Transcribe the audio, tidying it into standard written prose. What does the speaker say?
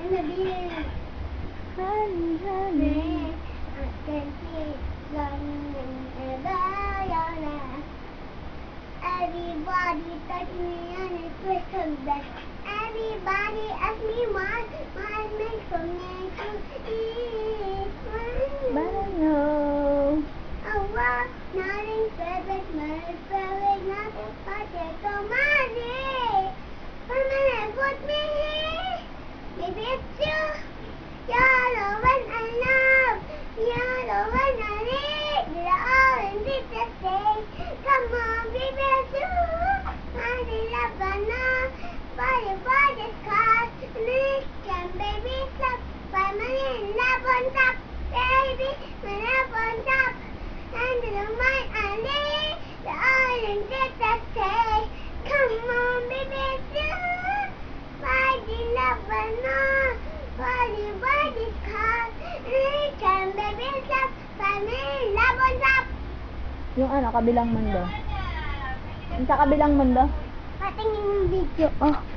Honey, honey, I can see running around. Everybody touch me and it feels so bad. Everybody ask me what makes for me to eat. But I know. Oh, wow, nothing perfect, nothing perfect, so money. Come and put me here. Maybe it's you. You're the one I love. You're the one I need. We're all in this state. Come on, baby, it's you. I love banana. For this car. Listen, baby, stop. Permanent love on top. Baby, my love on top. And the mind I need. We're all in this state. Come on, baby, it's you. Why do you love banana? Why this car? Listen, baby, stop. Permanent love on top. Yung ano, kabilang mundo. Yung sa kabilang mundo. Patingin yung video. Oh.